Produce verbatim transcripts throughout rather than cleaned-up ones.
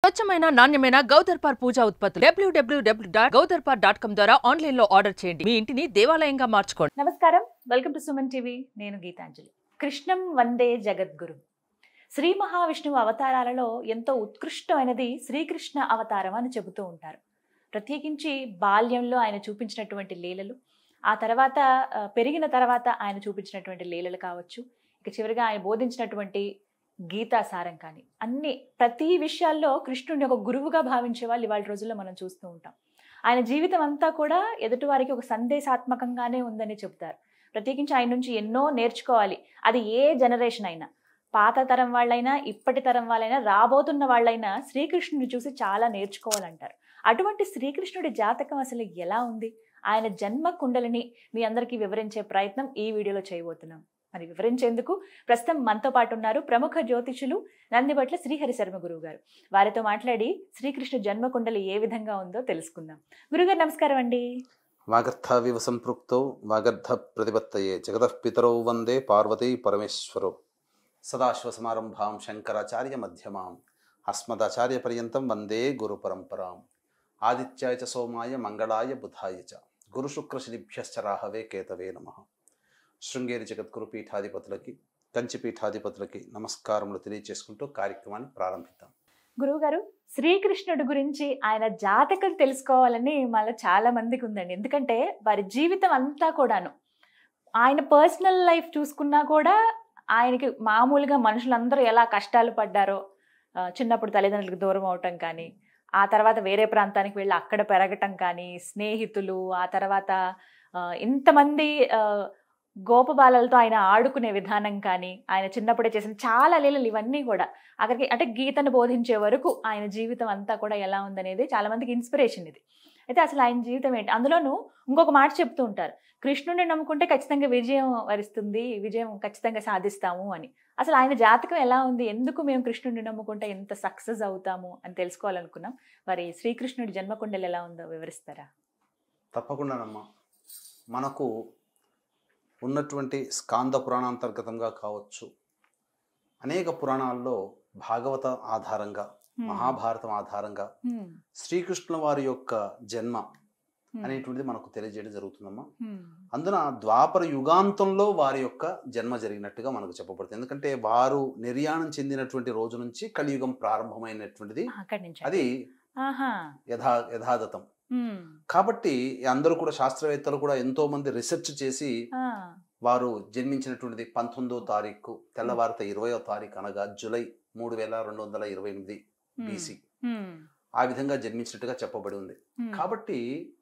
స్వచ్ఛమైన నాణ్యమైన గౌదర్పార్ పూజా ఉత్పత్తులు డబ్ల్యూడబ్ల్యూడబ్ల్యూ డాట్ గౌదర్పార్ డాట్ కామ్ ద్వారా ఆన్లైన్ లో ఆర్డర్ చేయండి. మీ ఇంటిని దేవాలయంగా మార్చుకోండి. నమస్కారం, వెల్కమ్ టు సుమన్ టీవీ. నేను గీతాంజలి. కృష్ణం వందే జగద్గురు. శ్రీ మహావిష్ణువు అవతారాలలో ఎంతో ఉత్కృష్టమైనది శ్రీకృష్ణ అవతారం అని చెబుతూ ఉంటారు. ప్రత్యేకించి బాల్యంలో ఆయన చూపించినటువంటి లీలలు, ఆ తర్వాత పెరిగిన తర్వాత ఆయన చూపించినటువంటి లీలలు కావచ్చు, ఇక చివరిగా ఆయన బోధించినటువంటి గీతా సారం కానీ, అన్ని ప్రతి విషయాల్లో కృష్ణుడిని ఒక గురువుగా భావించే వాళ్ళు ఇవాళ రోజుల్లో మనం చూస్తూ ఉంటాం. ఆయన జీవితం అంతా కూడా ఎదుటివారికి ఒక సందేశాత్మకంగానే ఉందని చెప్తారు. ప్రత్యేకించి ఆయన నుంచి ఎన్నో నేర్చుకోవాలి. అది ఏ జనరేషన్ అయినా, పాత తరం వాళ్ళైనా, ఇప్పటి తరం వాళ్ళైనా, రాబోతున్న వాళ్ళైనా శ్రీకృష్ణుడిని చూసి చాలా నేర్చుకోవాలంటారు. అటువంటి శ్రీకృష్ణుడి జాతకం అసలు ఎలా ఉంది, ఆయన జన్మ కుండలిని మీ అందరికీ వివరించే ప్రయత్నం ఈ వీడియోలో చేయబోతున్నాం. మరి వివరించేందుకు ప్రస్తుతం మనతో పాటు ఉన్నారు ప్రముఖ జ్యోతిషులు నందిబట్ల శ్రీహరి శర్మ గురువు గారు. వారితో మాట్లాడి శ్రీకృష్ణ జన్మకుండలి ఏ విధంగా ఉందో తెలుసుకుందాం. గురుగారు నమస్కారం అండి. వాగర్థావివ సంపృక్తో వాగర్థ ప్రతిపత్తయే జగతః పితరౌ వందే పార్వతీ పరమేశ్వరో సదాశివసమారంభాం శంకరాచార్య మధ్యమాం అస్మదాచార్య పర్యంతం వందే గురు పరంపరాం. ఆదిత్యాయ చ సోమాయ మంగళాయ బుధాయ చ గురుశుక్రశనిభ్యశ్చ రాహవే కేతవే నమః. శృంగేరి జగద్గురు పీఠాధిపతులకి, కంచి పీఠాధిపతులకి నమస్కారములు తెలియజేసుకుంటూ కార్యక్రమాన్ని ప్రారంభిద్దాం. గురువుగారు, శ్రీకృష్ణుడి గురించి ఆయన జాతకం తెలుసుకోవాలని మళ్ళీ చాలా మందికి ఉందండి. ఎందుకంటే వారి జీవితం అంతా కూడాను, ఆయన పర్సనల్ లైఫ్ చూసుకున్నా కూడా ఆయనకి మామూలుగా మనుషులందరూ ఎలా కష్టాలు పడ్డారో, చిన్నప్పుడు తల్లిదండ్రులకు దూరం అవటం కానీ, ఆ తర్వాత వేరే ప్రాంతానికి వెళ్ళి అక్కడ పెరగటం కానీ, స్నేహితులు, ఆ తర్వాత ఇంతమంది గోపబాలలతో ఆయన ఆడుకునే విధానం కానీ, ఆయన చిన్నప్పుడే చేసిన చాలా లీలలు, ఇవన్నీ కూడా అక్కడికి అంటే గీతను బోధించే వరకు ఆయన జీవితం అంతా కూడా ఎలా ఉందనేది చాలా మందికి ఇన్స్పిరేషన్. ఇది అయితే అసలు ఆయన జీవితం ఏంటి? అందులోనూ ఇంకొక మాట చెప్తూ ఉంటారు, కృష్ణుడిని నమ్ముకుంటే ఖచ్చితంగా విజయం వరిస్తుంది, విజయం ఖచ్చితంగా సాధిస్తాము అని. అసలు ఆయన జాతకం ఎలా ఉంది, ఎందుకు మేము కృష్ణుడిని నమ్ముకుంటే ఎంత సక్సెస్ అవుతాము అని తెలుసుకోవాలనుకున్నాం. మరి శ్రీకృష్ణుడి జన్మకుండలు ఎలా ఉందో వివరిస్తారా? తప్పకుండానమ్మా. మనకు ఉన్నటువంటి స్కాంద పురాణాంతర్గతంగా కావచ్చు, అనేక పురాణాల్లో భాగవత ఆధారంగా, మహాభారతం ఆధారంగా శ్రీకృష్ణుల వారి యొక్క జన్మ అనేటువంటిది మనకు తెలియజేయడం జరుగుతుందమ్మా. అందున ద్వాపర యుగాంతంలో వారి యొక్క జన్మ జరిగినట్టుగా మనకు చెప్పబడుతుంది. ఎందుకంటే వారు నిర్యాణం చెందినటువంటి రోజు నుంచి కలియుగం ప్రారంభమైనటువంటిది, అది యథా యథాతథం. కాబట్టి అందరూ కూడా శాస్త్రవేత్తలు కూడా ఎంతో మంది రీసెర్చ్ చేసి వారు జన్మించినటువంటిది పంతొమ్మిదో తారీఖు తెల్లవారిత ఇరవయో తారీఖు అనగా జూలై మూడు వేల రెండు వందల ఇరవై ఎనిమిది బీసీ ఆ విధంగా జన్మించినట్టుగా చెప్పబడి ఉంది. కాబట్టి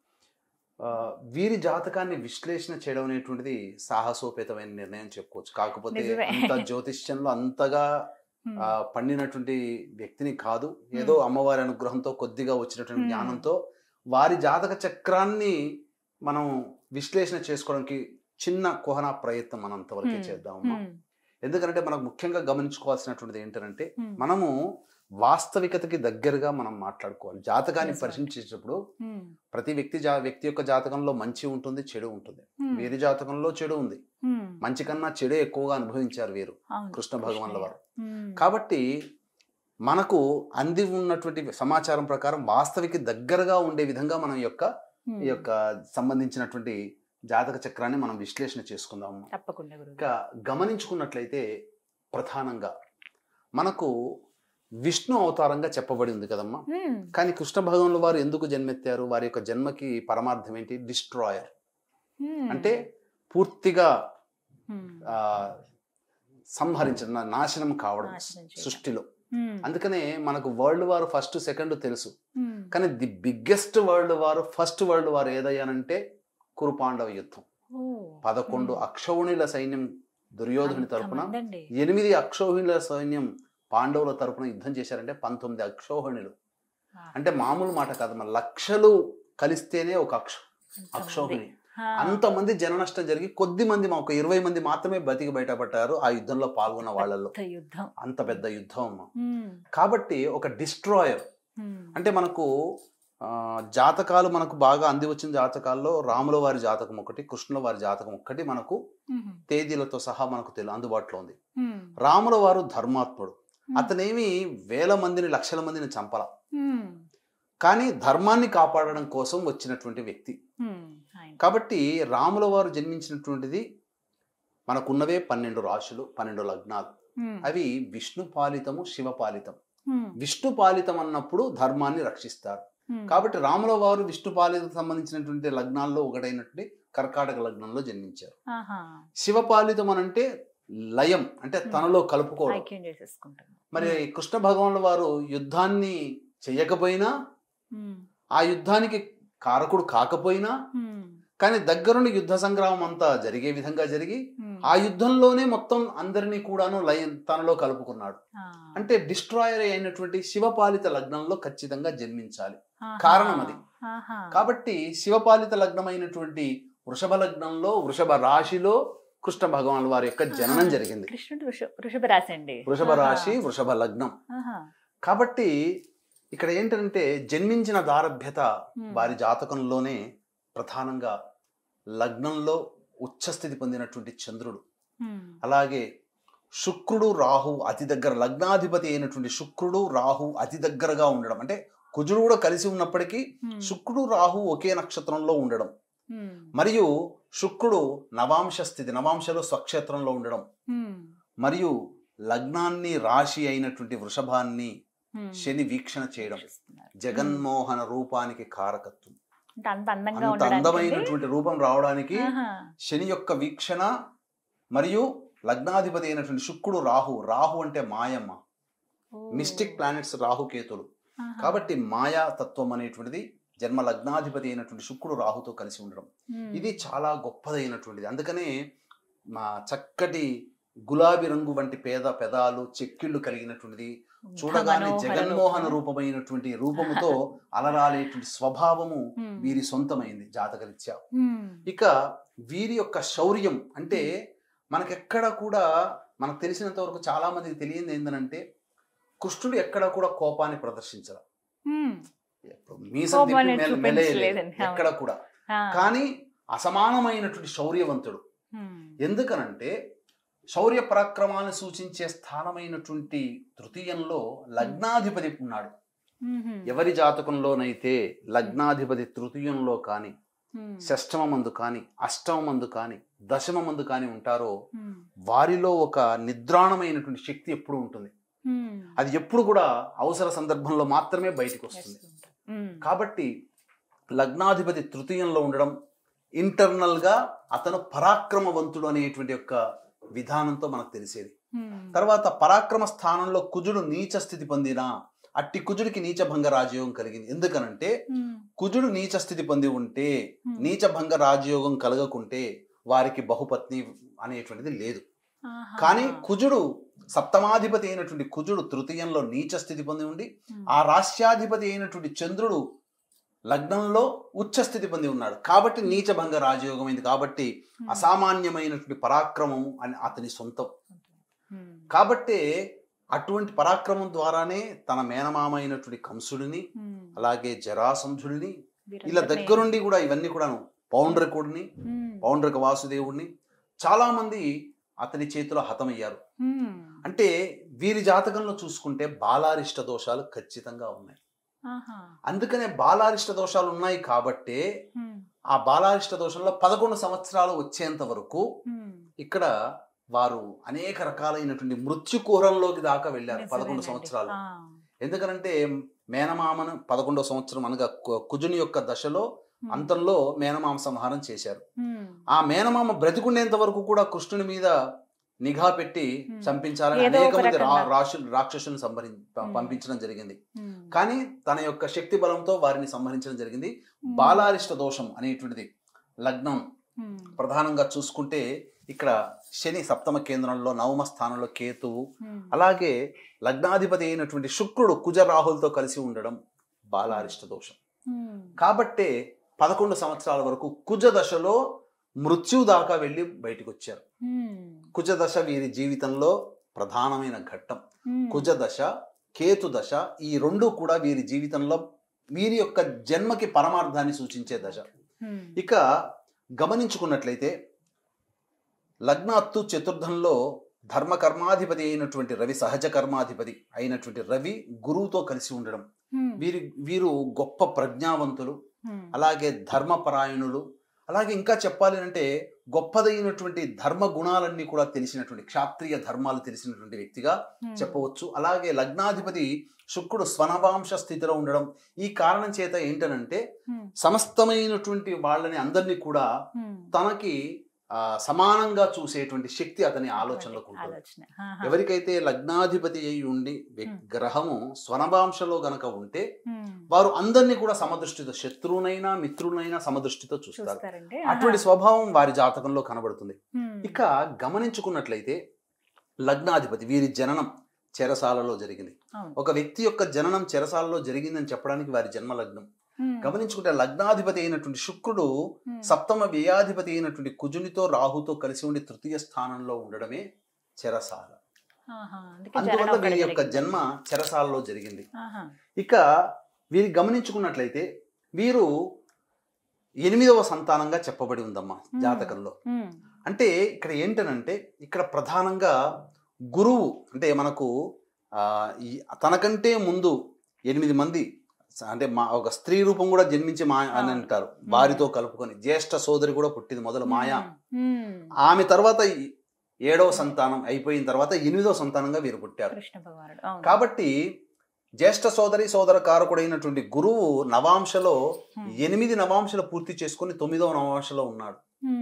వీరి జాతకాన్ని విశ్లేషణ చేయడం అనేటువంటిది సాహసోపేతమైన నిర్ణయం చెప్పుకోవచ్చు. కాకపోతే అంత జ్యోతిష్యంలో అంతగా పండినటువంటి వ్యక్తిని కాదు, ఏదో అమ్మవారి అనుగ్రహంతో కొద్దిగా వచ్చినటువంటి జ్ఞానంతో వారి జాతక చక్రాన్ని మనం విశ్లేషణ చేసుకోవడానికి చిన్న కుహనా ప్రయత్నం మనం అంతవరకే చేద్దామమ్మా. ఎందుకంటే మనకు ముఖ్యంగా గమనించుకోవాల్సినటువంటిది ఏంటంటే, మనము వాస్తవికతకి దగ్గరగా మనం మాట్లాడుకోవాలి. జాతకాన్ని పరిశీలించేటప్పుడు ప్రతి వ్యక్తి జా వ్యక్తి యొక్క జాతకంలో మంచి ఉంటుంది, చెడు ఉంటుంది. వీరి జాతకంలో చెడు ఉంది, మంచి కన్నా చెడే ఎక్కువగా అనుభవించారు వీరు కృష్ణ భగవాన్ల వారు. కాబట్టి మనకు అంది ఉన్నటువంటి సమాచారం ప్రకారం వాస్తవికి దగ్గరగా ఉండే విధంగా మనం యొక్క ఈ యొక్క సంబంధించినటువంటి జాతక చక్రాన్ని మనం విశ్లేషణ చేసుకుందాము. ఇంకా గమనించుకున్నట్లయితే ప్రధానంగా మనకు విష్ణు అవతారంగా చెప్పబడి ఉంది కదమ్మా. కానీ కృష్ణ భగవానుల వారు ఎందుకు జన్మెత్తారు? వారి యొక్క జన్మకి పరమార్థం ఏంటి? డిస్ట్రాయర్, అంటే పూర్తిగా ఆ సంహరించడం, నాశనం కావడం సృష్టిలో. అందుకనే మనకు వరల్డ్ వార్ ఫస్ట్ సెకండ్ తెలుసు, కానీ the biggest world war, first world war ఏదయ్యానంటే కురుపాండవ యుద్ధం. పదకొండు అక్షౌహిణుల సైన్యం దుర్యోధనుని తరపున, ఎనిమిది అక్షౌహిణుల సైన్యం పాండవుల తరపున యుద్ధం చేశారంటే పంతొమ్మిది అక్షౌహిణులు. అంటే మామూలు మాట కాదు, మన లక్షలు కలిస్తేనే ఒక అక్ష అక్షౌహిణి. అంతమంది జన నష్టం జరిగి కొద్ది మంది, ఒక ఇరవై మంది మాత్రమే బతికి బయటపడ్డారు ఆ యుద్ధంలో పాల్గొన్న వాళ్ళల్లో. అంత పెద్ద యుద్ధం అమ్మా. కాబట్టి ఒక డిస్ట్రాయర్ అంటే మనకు జాతకాలు మనకు బాగా అంది వచ్చిన జాతకాల్లో రాముల వారి జాతకం ఒకటి, కృష్ణుల వారి జాతకం ఒకటి మనకు తేదీలతో సహా మనకు తెలు అందుబాటులో ఉంది. రాముల వారు ధర్మాత్ముడు, అతనేమి వేల మందిని లక్షల మందిని చంపల, హ్మ్. కానీ ధర్మాన్ని కాపాడడం కోసం వచ్చినటువంటి వ్యక్తి. హ్మ్. ఆయన. కాబట్టి రాముల వారు జన్మించినటువంటిది మనకున్నవే పన్నెండు రాశులు, పన్నెండు లగ్నాలు. హ్మ్. అవి విష్ణు పాలితము, శివ పాలితం. హ్మ్. విష్ణు పాలితం అన్నప్పుడు ధర్మాన్ని రక్షిస్తారు. హ్మ్. కాబట్టి రాముల వారు విష్ణు పాలితం సంబంధించినటువంటి లగ్నాల్లో ఒకటైనటువంటి కర్కాటక లగ్నంలో జన్మించారు. ఆహా. శివపాలితం అని అంటే లయం, అంటే తనలో కలుపుకోవడం. ఐక్యం చేసేసుకుంటాను. మరి కృష్ణ భగవానుల వారు యుద్ధాన్ని చేయకపోయినా, హ్మ్. ఆ యుద్ధానికి కారకుడు కాకపోయినా, హ్మ్. కానీ దగ్గరుండి యుద్ధ సంగ్రామం అంతా జరిగే విధంగా జరిగి హ్మ్. ఆ యుద్ధంలోనే మొత్తం అందరినీ కూడాను లయం తనలో కలుపుకున్నాడు. ఆ. అంటే డిస్ట్రాయర్ అయినటువంటి శివపాలిత లగ్నంలో ఖచ్చితంగా జన్మించాలి. ఆహా. కారణం అది. ఆహా. కాబట్టి శివపాలిత లగ్నమైనటువంటి వృషభ లగ్నంలో, వృషభ రాశిలో కృష్ణ భగవానుల వారి యొక్క జననం జరిగింది. కృష్ణుడు వృష- వృషభ రాశి అండి. వృషభ రాశి, వృషభ లగ్నం. ఆహా. కాబట్టి ఇక్కడ ఏంటంటే జన్మించిన దారభ్యత Hmm. వారి జాతకంలోనే ప్రధానంగా లగ్నంలో ఉచ్చస్థితి పొందినటువంటి చంద్రుడు, హ్మ్. అలాగే శుక్రుడు రాహు అతి దగ్గర, లగ్నాధిపతి అయినటువంటి శుక్రుడు రాహు అతి దగ్గరగా ఉండడం, అంటే కుజుడు కూడా కలిసి ఉన్నప్పటికీ హ్మ్. శుక్రుడు రాహు ఒకే నక్షత్రంలో ఉండడం, హ్మ్. మరియు శుక్రుడు నవాంశ స్థితి, నవాంశలో స్వక్షేత్రంలో ఉండడం, హ్మ్. మరియు లగ్నాన్ని రాశి అయినటువంటి వృషభాన్ని హ్మ్. శని వీక్షణ చేయడం వీక్షిస్తున్నారు. జగన్మోహన రూపానికి కారకత్వం. అంటే అంత అందంగా అంత ఉండడానికి అందమైనటువంటి రూపం రావడానికి ఆహా. శని యొక్క వీక్షణ, మరియు లగ్నాధిపతి అయినటువంటి శుక్రుడు రాహు, రాహు అంటే మాయమ్మ, ఓ. మిస్టిక్ ప్లానెట్స్ రాహు కేతులు. ఆహా. కాబట్టి మాయా తత్వం అనేటువంటిది జన్మ లగ్నాధిపతి అయినటువంటి శుక్రుడు రాహుతో కలిసి ఉండడం, హ్మ్. ఇది చాలా గొప్పదైనటువంటిది. అందుకనే మా చక్కటి గులాబీ రంగు వంటి పేద పెదాలు, చెక్కిళ్ళు కలిగినటువంటిది, చూడగానే మనోహర జగన్మోహన రూపం. రూపమైనటువంటి రూపముతో అలరాలేటువంటి స్వభావము హ్మ్. వీరి సొంతమైంది జాతకరీత్యా. హ్మ్. ఇక వీరి యొక్క శౌర్యం అంటే మనకెక్కడ కూడా, మనకు తెలిసినంత వరకు చాలా మందికి తెలియంది ఏంటంటే కృష్ణుడు ఎక్కడ కూడా కోపాన్ని ప్రదర్శించరు. హ్మ్. మీసం తిప్పి కోపాన్ని మెల- చూపించలేదండి. మెలేయలేదు ఎక్కడ కూడా. ఆ. కానీ అసమానమైనటువంటి శౌర్యవంతుడు. హ్మ్. ఎందుకనంటే శౌర్య పరాక్రమాన్ని సూచించే స్థానమైనటువంటి తృతీయంలో లగ్నాధిపతి ఉన్నాడు. హ్మ్. ఎవరి జాతకంలోనైతే లగ్నాధిపతి తృతీయంలో కానీ, హ్మ్. షష్టమ మందు కానీ, అష్టమ మందు కానీ, దశమ మందు కానీ ఉంటారో హ్మ్. వారిలో ఒక నిద్రాణమైనటువంటి శక్తి ఎప్పుడు ఉంటుంది. హ్మ్. అది ఎప్పుడు కూడా అవసర సందర్భంలో మాత్రమే బయటకు వస్తుంది. హ్మ్. కాబట్టి లగ్నాధిపతి తృతీయంలో ఉండడం, ఇంటర్నల్ గా అతను పరాక్రమవంతుడు అనేటువంటి యొక్క విధానంతో మనకు తెలిసేది. హ్మ్. తర్వాత పరాక్రమ స్థానంలో కుజుడు నీచ స్థితి పొందినా అట్టి కుజుడికి నీచ భంగ రాజయోగం కలిగింది. ఎందుకనంటే హ్మ్. కుజుడు నీచ స్థితి పొంది ఉంటే, Hmm. నీచ భంగ రాజయోగం కలగకుంటే వారికి బహుపత్ని అనేటువంటిది లేదు. ఆహా. కానీ కుజుడు సప్తమాధిపతి అయినటువంటి కుజుడు తృతీయంలో నీచ స్థితి పొంది ఉండి, హ్మ్. ఆ రాశ్యాధిపతి అయినటువంటి చంద్రుడు లగ్నంలో ఉచ్చ స్థితి పొంది ఉన్నాడు. కాబట్టి నీచ భంగ రాజయోగం అయింది. కాబట్టి Hmm. అసామాన్యమైనటువంటి పరాక్రమం అని అతని సొంతం. హ్మ్. కాబట్టే అటువంటి పరాక్రమం ద్వారానే తన మేనమామ అయినటువంటి కంసుడిని, హ్మ్. అలాగే జరాసంధుడిని, ఇలా వీరందరినీ- దగ్గరుండి కూడా ఇవన్నీ కూడాను, పౌండ్రకుడిని, హ్మ్. పౌండ్రక వాసుదేవుడిని చాలా మంది అతని చేతిలో హతమయ్యారు. హ్మ్. అంటే వీరి జాతకంలో చూసుకుంటే బాలారిష్ట దోషాలు ఖచ్చితంగా ఉన్నాయి. ఆహా. అందుకనే బాలారిష్ట దోషాలు ఉన్నాయి కాబట్టే హ్మ్. ఆ బాలారిష్ట దోషంలో పదకొండు సంవత్సరాలు వచ్చేంత వరకు హ్మ్. ఇక్కడ వారు అనేక రకాలైనటువంటి మృత్యుకూరంలోకి దాకా వెళ్ళారు. పదకొండు నిజమేనండి. సంవత్సరాలు. ఆ. ఎందుకనంటే మేనమామను పదకొండవ సంవత్సరం అనగా కు- కుజుని యొక్క దశలో హ్మ్. అంతంలో మేనమామ సంహారం చేశారు. హ్మ్. ఆ మేనమామ బ్రతికుండేంత వరకు కూడా కృష్ణుని మీద నిఘా పెట్టి Hmm. చంపించాలని ఏదో అనేక ఒక మంది రా- రకంగా. రాక్షు రాక్షసులను సంహరి ప- Hmm. పంపించడం జరిగింది. హ్మ్. కానీ తన యొక్క శక్తి బలంతో వారిని సంహరించడం జరిగింది. హ్మ్. బాలారిష్ట దోషం అనేటువంటిది లగ్నం హ్మ్. ప్రధానంగా చూసుకుంటే ఇక్కడ శని సప్తమ కేంద్రంలో నవమ స్థానంలో కేతువు, హ్మ్. అలాగే లగ్నాధిపతి అయినటువంటి శుక్రుడు కుజ రాహులతో కలిసి ఉండడం బాలారిష్ట దోషం. హ్మ్. కాబట్టే పదకొండు సంవత్సరాల వరకు కుజ దశలో మృత్యు దాకా వెళ్ళి బయటకు వచ్చారు. హ్మ్. కుజ దశ వీరి జీవితంలో ప్రధానమైన ఘట్టం. హ్మ్. కుజ దశ, కేతు దశ, ఈ రెండు కూడా వీరి జీవితంలో వీరి యొక్క జన్మకి పరమార్థాన్ని సూచించే దశ. హ్మ్. ఇక గమనించుకున్నట్లయితే లగ్నాత్తు చతుర్థంలో ధర్మ కర్మాధిపతి అయినటువంటి రవి, సహజ కర్మాధిపతి అయినటువంటి రవి గురువుతో కలిసి ఉండడం, వీరి వీరు గొప్ప ప్రజ్ఞావంతులు, అలాగే ధర్మపరాయణులు, అలాగే ఇంకా చెప్పాలి అంటే గొప్పదైనటువంటి ధర్మ గుణాలన్నీ కూడా తెలిసినటువంటి, క్షాత్రియ ధర్మాలు తెలిసినటువంటి వ్యక్తిగా చెప్పవచ్చు. అలాగే లగ్నాధిపతి శుక్రుడు స్వనవాంశ స్థితిలో ఉండడం, ఈ కారణం చేత ఏంటనంటే సమస్తమైనటువంటి వాళ్ళని అందరినీ కూడా తనకి ఆ సమానంగా చూసేటువంటి శక్తి అతని ఆలోచనలకు ఉంటుంది. ఎవరికైతే లగ్నాధిపతి అయి ఉండి గ్రహము స్వనవాంశలో గనక ఉంటే వారు అందరినీ కూడా సమదృష్టితో, శత్రువునైనా మిత్రునైనా సమదృష్టితో చూస్తారు. అటువంటి స్వభావం వారి జాతకంలో కనబడుతుంది. ఇక గమనించుకున్నట్లయితే లగ్నాధిపతి వీరి జననం చెరసాలలో జరిగింది. ఒక వ్యక్తి యొక్క జననం చెరసాలలో జరిగిందని చెప్పడానికి వారి జన్మ లగ్నం. గమనించుకుంటే లగ్నాధిపతి అయినటువంటి శుక్రుడు సప్తమ వ్యయాధిపతి అయినటువంటి కుజునితో రాహుతో కలిసి ఉండి తృతీయ స్థానంలో ఉండడమే చెరసాల. అందువల్ల వీరి యొక్క జన్మ చెరసాలలో జరిగింది. ఇక వీరి గమనించుకున్నట్లయితే వీరు ఎనిమిదవ సంతానంగా చెప్పబడి ఉందమ్మా జాతకంలో. అంటే ఇక్కడ ఏంటనంటే ఇక్కడ ప్రధానంగా గురువు అంటే మనకు ఆ తనకంటే ముందు ఎనిమిది మంది అంటే మా ఒక స్త్రీ రూపం కూడా జన్మించి మాయ అని అంటారు, వారితో కలుపుకొని జ్యేష్ఠ సోదరి కూడా పుట్టింది మొదలు మాయా. ఆమె తర్వాత ఏడవ సంతానం అయిపోయిన తర్వాత ఎనిమిదవ సంతానంగా వీరు పుట్టారు. కాబట్టి జ్యేష్ఠ సోదరి సోదర కారకుడైనటువంటి గురువు నవాంశలో ఎనిమిది నవాంశలు పూర్తి చేసుకుని తొమ్మిదవ నవాంశలో ఉన్నాడు.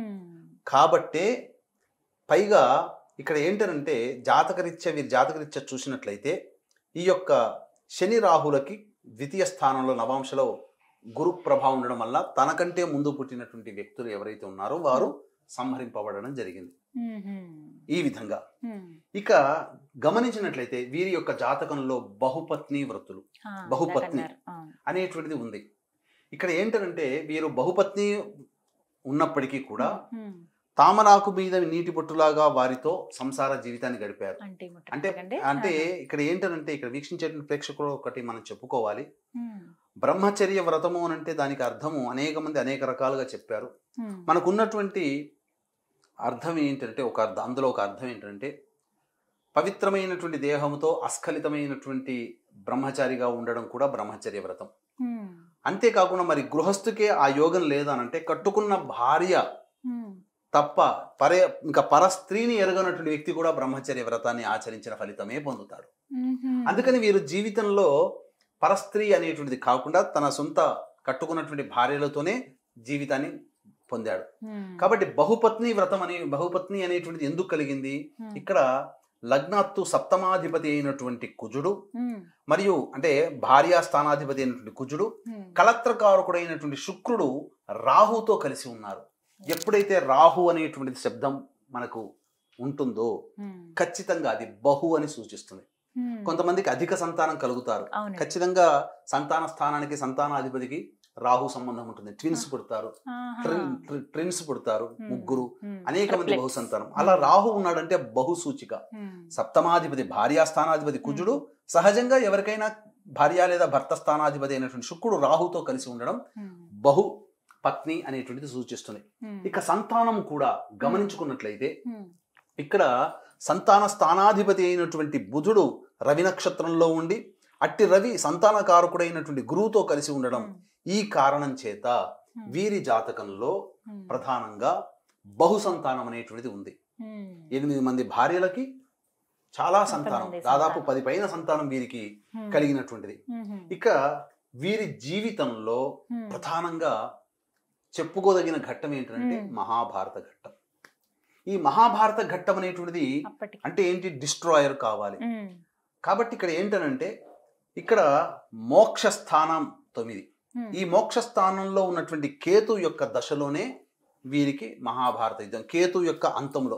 కాబట్టే పైగా ఇక్కడ ఏంటంటే జాతకరీత్యా వీరి జాతకరీత్యా చూసినట్లయితే ఈ యొక్క శని రాహులకి ద్వితీయ స్థానంలో నవాంశలో గురు ప్రభావం ఉండడం వల్ల తనకంటే ముందు పుట్టినటువంటి వ్యక్తులు ఎవరైతే ఉన్నారో వారు సంహరింపబడడం జరిగింది. ఈ విధంగా ఇక గమనించినట్లయితే వీరి యొక్క జాతకంలో బహుపత్ని వ్రతులు, బహుపత్ని అనేటువంటిది ఉంది. ఇక్కడ ఏంటంటే వీరు బహుపత్ని ఉన్నప్పటికీ కూడా తామరాకు మీద నీటి బొట్టులాగా వారితో సంసార జీవితాన్ని గడిపారు. అంటే అంటే ఇక్కడ ఏంటంటే ఇక్కడ వీక్షించే ప్రేక్షకులు ఒకటి మనం చెప్పుకోవాలి, బ్రహ్మచర్య వ్రతము అని అంటే దానికి అర్థము అనేక మంది అనేక రకాలుగా చెప్పారు. మనకున్నటువంటి అర్థం ఏంటంటే ఒక అర్థం, అందులో ఒక అర్థం ఏంటంటే పవిత్రమైనటువంటి దేహంతో అస్ఖలితమైనటువంటి బ్రహ్మచారిగా ఉండడం కూడా బ్రహ్మచర్య వ్రతం. అంతేకాకుండా మరి గృహస్థుకే ఆ యోగం లేదనంటే కట్టుకున్న భార్య తప్ప పరే ఇంకా పర స్త్రీని ఎరగనటువంటి వ్యక్తి కూడా బ్రహ్మచర్య వ్రతాన్ని ఆచరించిన ఫలితమే పొందుతాడు. అందుకని వీరు జీవితంలో పరస్త్రీ అనేటువంటిది కాకుండా తన సొంత కట్టుకున్నటువంటి భార్యలతోనే జీవితాన్ని పొందాడు. కాబట్టి బహుపత్ని వ్రతం అనే బహుపత్ని అనేటువంటిది ఎందుకు కలిగింది? ఇక్కడ లగ్నాత్తు సప్తమాధిపతి అయినటువంటి కుజుడు మరియు అంటే భార్యా స్థానాధిపతి అయినటువంటి కుజుడు, కళత్రకారకుడైనటువంటి శుక్రుడు రాహుతో కలిసి ఉన్నారు. ఎప్పుడైతే రాహు అనేటువంటి శబ్దం మనకు ఉంటుందో ఖచ్చితంగా అది బహు అని సూచిస్తుంది. కొంతమందికి అధిక సంతానం కలుగుతారు, ఖచ్చితంగా సంతాన స్థానానికి సంతానాధిపతికి రాహు సంబంధం ఉంటుంది. ట్విన్స్ పుడతారు, ట్విన్స్ పుడతారు, ముగ్గురు, అనేక మంది బహు సంతానం. అలా రాహు ఉన్నాడంటే బహు సూచిక. సప్తమాధిపతి భార్యా స్థానాధిపతి కుజుడు, సహజంగా ఎవరికైనా భార్య లేదా భర్త స్థానాధిపతి అయినటువంటి శుక్రుడు రాహుతో కలిసి ఉండడం బహు పత్ని అనేటువంటిది సూచిస్తుంది. ఇక సంతానం కూడా గమనించుకున్నట్లయితే ఇక్కడ సంతాన స్థానాధిపతి అయినటువంటి బుధుడు రవి నక్షత్రంలో ఉండి అట్టి రవి సంతానకారకుడైనటువంటి గురువుతో కలిసి ఉండడం, ఈ కారణం చేత వీరి జాతకంలో ప్రధానంగా బహు సంతానం అనేటువంటిది ఉంది. ఎనిమిది మంది భార్యలకి చాలా సంతానం, దాదాపు పది పైన సంతానం వీరికి కలిగినటువంటిది. ఇక వీరి జీవితంలో ప్రధానంగా చెప్పుకోదగిన ఘట్టం ఏంటంటే మహాభారత ఘట్టం. ఈ మహాభారత ఘట్టం అనేటువంటిది అంటే ఏంటి? డిస్ట్రాయర్ కావాలి. కాబట్టి ఇక్కడ ఏంటనంటే ఇక్కడ మోక్ష స్థానం తొమ్మిది, ఈ మోక్ష స్థానంలో ఉన్నటువంటి కేతు యొక్క దశలోనే వీరికి మహాభారత యుద్ధం, కేతు యొక్క అంతంలో.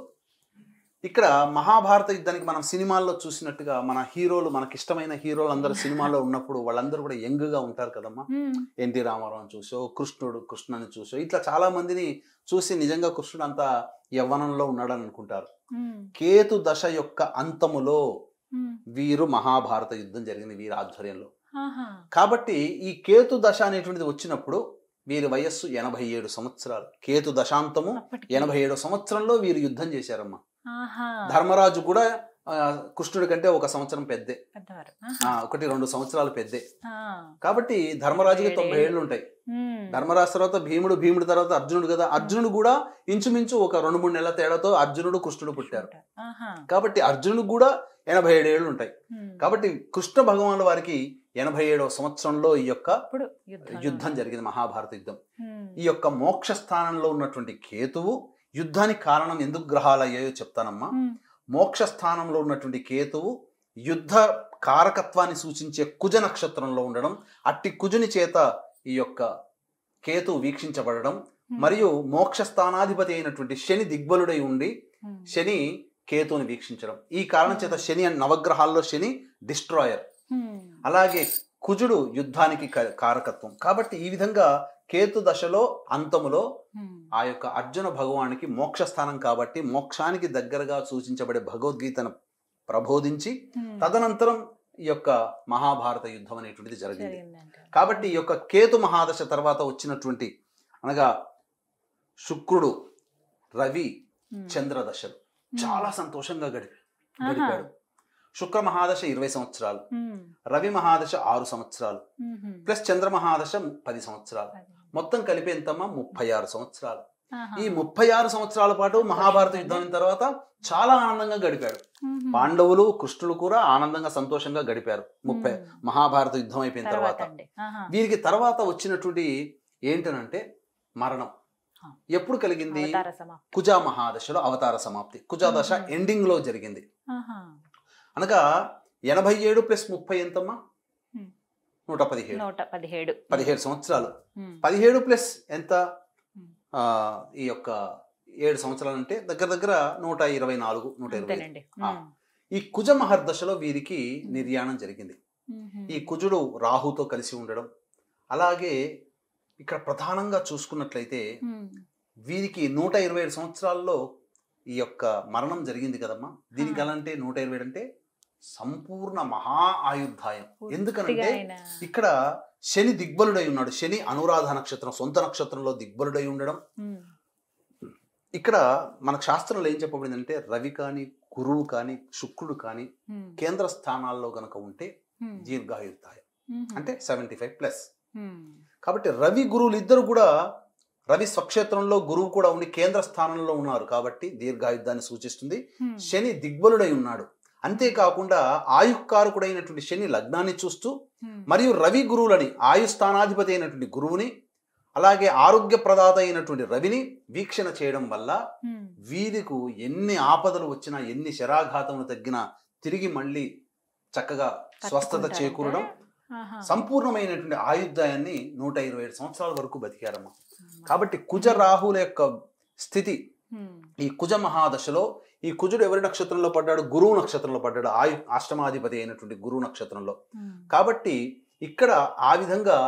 ఇక్కడ మహాభారత యుద్ధానికి మనం సినిమాల్లో చూసినట్టుగా మన హీరోలు, మనకి ఇష్టమైన హీరోలు అందరూ సినిమాలో ఉన్నప్పుడు వాళ్ళందరూ కూడా యంగ్ గా ఉంటారు కదమ్మా. ఎన్టీ రామారావుని చూసో, కృష్ణుడు కృష్ణుని చూసో, ఇట్లా చాలా మందిని చూసి నిజంగా కృష్ణుడు అంత యవ్వనంలో ఉన్నాడని అనుకుంటారు. కేతు దశ యొక్క అంతములో వీరు మహాభారత యుద్ధం జరిగింది వీరి ఆధ్వర్యంలో. కాబట్టి ఈ కేతు దశ అనేటువంటిది వచ్చినప్పుడు వీరి వయస్సు ఎనభై ఏడు సంవత్సరాలు. కేతు దశాంతము ఎనభై ఏడు సంవత్సరంలో వీరు యుద్ధం చేశారమ్మా. ఆహా. ధర్మరాజు కూడా ఆ, కృష్ణుడి కంటే ఒక సంవత్సరం పెద్దే, పెద్దవారు. ఆ, ఒకటి రెండు సంవత్సరాలు పెద్దే. ఆ. కాబట్టి ధర్మరాజుకి ఏడేళ్ళు. తొంభై ఏళ్ళు ఉంటాయి. ఉమ్. ధర్మరాజు తర్వాత భీముడు, భీముడి తర్వాత అర్జునుడు కదా, అర్జునుడు కూడా ఇంచుమించు ఒక రెండు మూడు నెలల తేడాతో అర్జునుడు కృష్ణుడు పుట్టారు. ఆహా. కాబట్టి అర్జునుడు కూడా ఎనభై ఏడు ఏళ్ళు ఉంటాయి. ఉమ్. కాబట్టి కృష్ణ భగవానుల వారికి ఎనభై ఏడవ సంవత్సరంలో ఈ యొక్క ఇప్పుడు యుద్ధం యుద్ధం జరిగింది, మహాభారత యుద్ధం. ఉమ్. ఈ యొక్క మోక్ష స్థానంలో ఉన్నటువంటి కేతువు యుద్ధానికి కారణం ఎందుకు గ్రహాలు అయ్యాయో చెప్తానమ్మా. ఉమ్. మోక్ష స్థానంలో ఉన్నటువంటి కేతువు యుద్ధ కారకత్వాన్ని సూచించే కుజ నక్షత్రంలో ఉండడం, అట్టి కుజుని చేత ఈ యొక్క కేతు వీక్షించబడడం, మరియు మోక్ష స్థానాధిపతి అయినటువంటి శని దిగ్బలుడై ఉండి ఉమ్. శని కేతువుని వీక్షించడం. ఈ కారణం చేత శని అనే నవగ్రహాల్లో శని డిస్ట్రాయర్, ఉమ్. అలాగే కుజుడు యుద్ధానికి క- కారకత్వం. కాబట్టి ఈ విధంగా కేతు దశలో అంతములో ఉమ్. ఆ యొక్క అర్జున భగవానికి మోక్ష స్థానం కాబట్టి మోక్షానికి దగ్గరగా సూచించబడే భగవద్గీతను ప్రబోధించి ఉమ్. తదనంతరం ఈ యొక్క మహాభారత యుద్ధం అనేటువంటిది జరిగింది. జరిగిందంట. కాబట్టి ఈ యొక్క కేతు మహాదశ తర్వాత వచ్చినటువంటి అనగా శుక్రుడు, రవి, ఉమ్. చంద్ర దశలు ఉమ్. చాలా సంతోషంగా గడిపి ఆహా. గడిపాడు. శుక్ర మహాదశ ఇరవై సంవత్సరాలు, ఉమ్. రవి మహాదశ ఆరు సంవత్సరాలు, ఉమ్. ప్లస్ చంద్ర మహాదశ పది సంవత్సరాలు, అది. మొత్తం కలిపి ఎంతమ్మా ముప్పై ఆరు సంవత్సరాలు. ఆహా. ఈ ముప్పై ఆరు సంవత్సరాల పాటు మహాభారత యుద్ధం అయిన తర్వాత చాలా ఆనందంగా గడిపాడు. ఉమ్. పాండవులు, కృష్ణులు కూడా ఆనందంగా సంతోషంగా గడిపారు ముప్పై ఉమ్. మహాభారత యుద్ధం అయిపోయిన తర్వాత తర్వాత. అండి. ఆహా. వీరికి తర్వాత వచ్చినటువంటి ఏంటనంటే మరణం ఆ. ఎప్పుడు కలిగింది? అవతార సమాప్తి. కుజా మహాదశలో అవతార సమాప్తి. కుజా దశ ఉమ్. ఎండింగ్ లో జరిగింది. ఆహా. అనగా ఎనభై ఏడు ప్లస్ ముప్పై ఎంతమ్మా? ఉమ్. నూట పదిహేడు నూట పదిహేడు. పదిహేడు సంవత్సరాలు. ఉమ్. పదిహేడు ప్లస్ ఎంత? ఉమ్. ఆ, ఈ యొక్క ఏడు సంవత్సరాలు అంటే దగ్గర దగ్గర నూట ఇరవై నాలుగు నూట ఇరవై అంతేనండి. ఆ. ఉమ్. ఈ కుజ మహర్దశలో వీరికి నిర్యాణం జరిగింది. ఉమ్. ఈ కుజుడు రాహుతో కలిసి ఉండడం, అలాగే ఇక్కడ ప్రధానంగా చూసుకున్నట్లయితే ఉమ్. వీరికి నూట ఇరవై ఏడు సంవత్సరాల్లో ఈ యొక్క మరణం జరిగింది కదమ్మా. దీనికి ఆ. ఎలా అంటే నూట ఇరవై ఏడు అంటే సంపూర్ణ మహా ఆయుర్దాయం. ఎందుకనంటే పూర్తిగా ఆయన. ఇక్కడ శని దిగ్బలుడై ఉన్నాడు. శని అనురాధ నక్షత్రం సొంత నక్షత్రంలో దిగ్బలుడై ఉండడం. ఉమ్. ఇక్కడ మనకు శాస్త్రంలో ఏం చెప్పబడింది అంటే రవి కానీ, గురువు కానీ, శుక్రుడు కానీ ఉమ్. కేంద్ర స్థానాల్లో గనక ఉంటే ఉమ్. దీర్ఘాయుర్దాయం ఉమ్. అంటే సెవెంటీ ఫైవ్ ప్లస్. ఉమ్. కాబట్టి రవి గురువులు ఇద్దరు కూడా, రవి స్వక్షేత్రంలో, గురువు కూడా ఉండి కేంద్ర స్థానంలో ఉన్నారు కాబట్టి దీర్ఘాయుద్ధాన్ని సూచిస్తుంది. ఉమ్. శని దిగ్బలుడై ఉన్నాడు. అంతేకాకుండా ఆయుకారకుడైనటువంటి శని లగ్నాన్ని చూస్తూ, ఉమ్. మరియు రవి గురువులని ఆయుస్థానాధిపతి అయినటువంటి గురువుని, అలాగే ఆరోగ్య ప్రదాత అయినటువంటి రవిని వీక్షణ చేయడం వల్ల ఉమ్. వీరికి ఎన్ని ఆపదలు వచ్చినా, ఎన్ని శరాఘాతములు తగ్గినా తిరిగి మళ్ళీ చక్కగా స్వస్థత తట్టుకుంటారంటే? చేకూరడం, ఆహా. సంపూర్ణమైనటువంటి ఆయుర్దాయాన్ని నూట ఇరవై ఏడు సంవత్సరాల వరకు బతికారమ్మా. కాబట్టి కుజ రాహుల యొక్క స్థితి ఉమ్. ఈ కుజ మహాదశలో, ఈ కుజుడు ఎవరి నక్షత్రంలో పడ్డాడు? గురువు నక్షత్రంలో పడ్డాడు. ఆయు అష్టమాధిపతి అయినటువంటి గురువు నక్షత్రంలో. ఉమ్. కాబట్టి ఇక్కడ ఆ విధంగా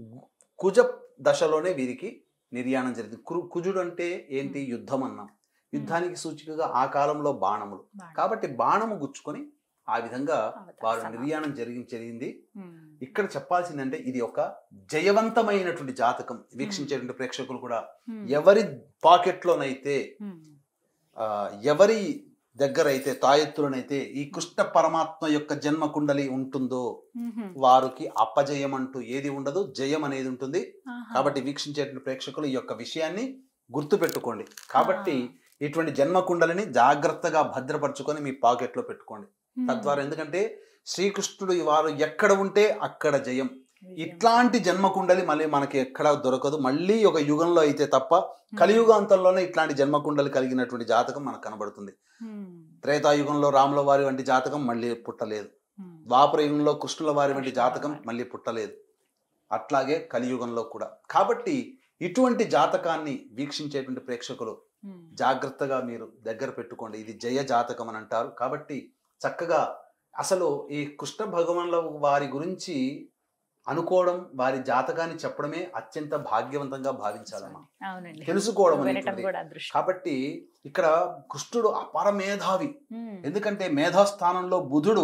కుజ దశలోనే వీరికి నిర్యాణం జరిగింది. కు- కుజుడు అంటే ఏంటి? యుద్ధం అన్నాం. యుద్ధానికి సూచికగా ఆ కాలంలో బాణములు. బాణం. కాబట్టి బాణము గుచ్చుకొని ఆ విధంగా అవతార వారు సమాప్తి. నిర్యాణం జరిగి జరిగింది. ఉమ్. ఇక్కడ చెప్పాల్సిందంటే ఇది ఒక జయవంతమైనటువంటి జాతకం. వీక్షించేటువంటి ప్రేక్షకులు కూడా ఉమ్. ఎవరి పాకెట్లోనైతే, ఉమ్. ఆ, ఎవరి దగ్గర అయితే, తాయెత్తులనైతే ఈ కృష్ణ పరమాత్మ యొక్క జన్మ కుండలి ఉంటుందో ఉహు. వారికి అపజయం అంటూ ఏది ఉండదు, జయం అనేది ఉంటుంది. ఆహా. కాబట్టి వీక్షించేటువంటి ప్రేక్షకులు ఈ యొక్క విషయాన్ని గుర్తుపెట్టుకోండి. కాబట్టి ఇటువంటి జన్మ కుండలిని జాగ్రత్తగా భద్రపరచుకొని మీ పాకెట్లో పెట్టుకోండి. ఉమ్. తద్వారా, ఎందుకంటే శ్రీకృష్ణుడు వారు ఎక్కడ ఉంటే అక్కడ జయం. విజయం. ఇట్లాంటి జన్మ కుండలి మళ్ళీ మనకి ఎక్కడ దొరకదు. మళ్ళీ ఒక యుగంలో అయితే తప్ప, కలియుగాంతంలోనే ఇట్లాంటి జన్మ కుండలి కలిగినటువంటి జాతకం మనకు కనబడుతుంది. ఉమ్. త్రేతాయుగంలో రాముల వారి వంటి జాతకం మళ్ళీ పుట్టలేదు. ఉమ్. ద్వాపర యుగంలో కృష్ణుల వారి వంటి కృష్ణుల జాతకం వారి. మళ్ళీ పుట్టలేదు. అట్లాగే కలియుగంలో కూడా. కాబట్టి ఇటువంటి జాతకాన్ని వీక్షించేటువంటి ప్రేక్షకులు ఉమ్. జాగ్రత్తగా మీరు దగ్గర పెట్టుకోండి. ఇది జయ జాతకం అని అంటారు. కాబట్టి చక్కగా అసలు ఈ కృష్ణ భగవానుల వారి గురించి అనుకోవడం, వారి జాతకాన్ని చెప్పడమే అత్యంత భాగ్యవంతంగా భావించాలమ్మా. అవునండి. తెలుసుకోవడం వినటం అనేటువంటిది. కూడా అదృష్టం. కాబట్టి ఇక్కడ కృష్ణుడు అపార మేధావి. ఉమ్. ఎందుకంటే మేధాస్థానంలో బుధుడు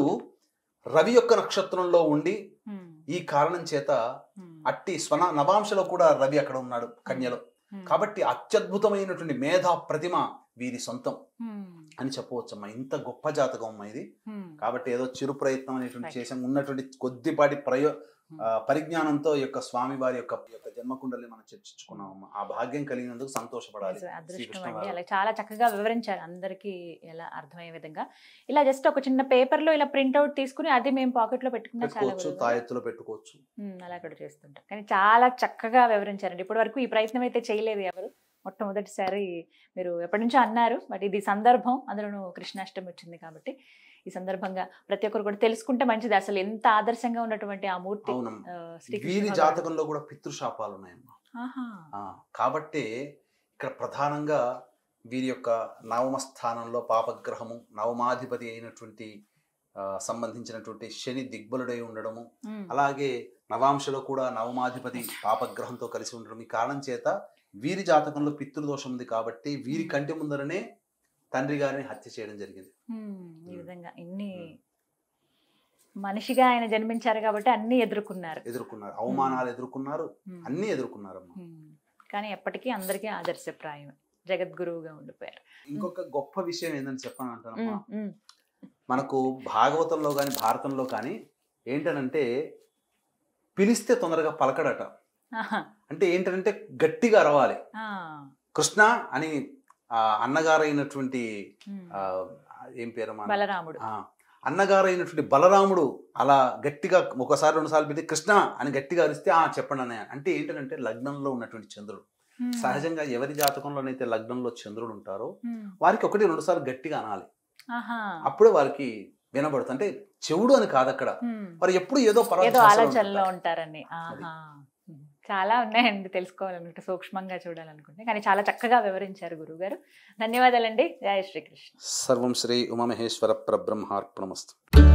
రవి యొక్క నక్షత్రంలో ఉండి, ఉమ్. ఈ కారణం చేత ఉమ్. అట్టి స్వన నవాంశలో కూడా రవి అక్కడ ఉన్నాడు, కన్యలో. ఉమ్. కాబట్టి అత్యద్భుతమైనటువంటి మేధా ప్రతిమ వీరి సొంతం హ్మ్. అని చెప్పవచ్చమ్మా. ఇంత గొప్ప జాతకం అమ్మా ఇది. హ్మ్. కాబట్టి ఏదో చిరు ప్రయత్నం అనేటువంటి Right. చేసాం, ఉన్నటువంటి కొద్దిపాటి ప్రయో Hmm. ఆ, పరిజ్ఞానంతో ఈ యొక్క స్వామి వారి యొక్క ఈ యొక్క జన్మకుండల్ని మనం చర్చించుకున్నామమ్మా. ఆ భాగ్యం కలిగినందుకు సంతోషపడాలి. నిజమే, అదృష్టం శ్రీకృష్ణ అండి. వారు. అలా చాలా చక్కగా వివరించారు అందరికీ ఎలా అర్థమయ్యే విధంగా. ఇలా జస్ట్ ఒక చిన్న పేపర్ లో ఇలా ప్రింట్అవుట్ తీసుకుని అది మేము పాకెట్ లో పెట్టుకున్నా చాలా పెట్టుకోవచ్చు, గురువు గారు. తాయెత్తులో పెట్టుకోవచ్చు. ఉమ్, అలా కూడా చేస్తుంటాం. కానీ చాలా చక్కగా వివరించారండి. ఇప్పటి వరకు ఈ ప్రయత్నం అయితే చేయలేదు ఎవరు. మొట్టమొదటిసారి మీరు ఎప్పటి నుంచో అన్నారు, బట్ ఇది సందర్భం, అందులోనూ కృష్ణాష్టమి వచ్చింది కాబట్టి ఈ సందర్భంగా ప్రతి ఒక్కరు కూడా తెలుసుకుంటే మంచిది. అసలు ఎంత ఆదర్శంగా ఉన్నటువంటి ఆ మూర్తి అవునమ్మా. ఆ, శ్రీకృష్ణ వీరి భగవానుడు. జాతకంలో కూడా పితృశాపాలు ఉన్నాయమ్మా. ఆహా. ఆ, కాబట్టి ఇక్కడ ప్రధానంగా వీరి యొక్క నవమ స్థానంలో పాపగ్రహము, నవమాధిపతి అయినటువంటి ఆ, సంబంధించినటువంటి శని దిగ్బలుడై ఉండడము, ఉమ్, అలాగే నవాంశలో కూడా నవమాధిపతి పాపగ్రహంతో కలిసి ఉండడం, ఈ కారణం చేత వీరి జాతకంలో పితృదోషం ఉంది. కాబట్టి వీరి కంటి ముందరనే తండ్రి గారిని హత్య చేయడం జరిగింది. ఉమ్, ఈ ఉమ్. విధంగా ఇన్ని ఉమ్. మనిషిగా ఆయన జన్మించారు కాబట్టి అన్ని ఎదుర్కొన్నారు. ఎదుర్కొన్నారు, అవమానాలు ఎదుర్కొన్నారు, ఉమ్. అన్ని ఎదుర్కొన్నారమ్మా. ఉమ్. కానీ ఎప్పటికీ అందరికీ ఆదర్శప్రాయం, జగద్గురువుగా ఉండిపోయారు. ఇంకొక గొప్ప విషయం ఏంటని చెప్పని అంటానమ్మా. ఉమ్, ఉమ్, మనకు భాగవతంలో కానీ భారతంలో కానీ ఏంటనంటే పిలిస్తే తొందరగా పలకడట. ఆహా. అంటే ఏంటంటే గట్టిగా అరవాలి. ఆ, కృష్ణ అని ఆ అన్నగారైనటువంటి ఉమ్. ఆ, ఏం పేరమ్మా, బలరాముడు. ఆ, అన్నగారైనటువంటి బలరాముడు అలా గట్టిగా ఒకసారి రెండు సార్లు పెట్టి కృష్ణ అని గట్టిగా అరిస్తే ఆ చెప్పండి అన్నయ్య అంటే ఏంటంటే లగ్నంలో ఉన్నటువంటి చంద్రుడు. ఉమ్, సహజంగా ఎవరి జాతకంలోనైతే లగ్నంలో చంద్రుడు ఉంటారో ఉమ్, వారికి ఒకటి రెండు సార్లు గట్టిగా అనాలి. ఆహా. అప్పుడే వారికి వినబడుతుంది. అంటే చెవుడు అని కాదు అక్కడ, ఉమ్. మరి ఎప్పుడు ఏదో పర్వాలేదు ఏదో ధ్యాసలో ఆలోచనలో ఉంటారు. ఉంటారని. ఆహా. ఉమ్. చాలా ఉన్నాయండి తెలుసుకోవాలనుకుంటే, సూక్ష్మంగా చూడాలనుకుంటే. కానీ చాలా చక్కగా వివరించారు గురువుగారు. ధన్యవాదాలండి. జయ శ్రీకృష్ణ. సర్వం శ్రీ ఉమామహేశ్వర పరబ్రహ్మార్పణమస్తు.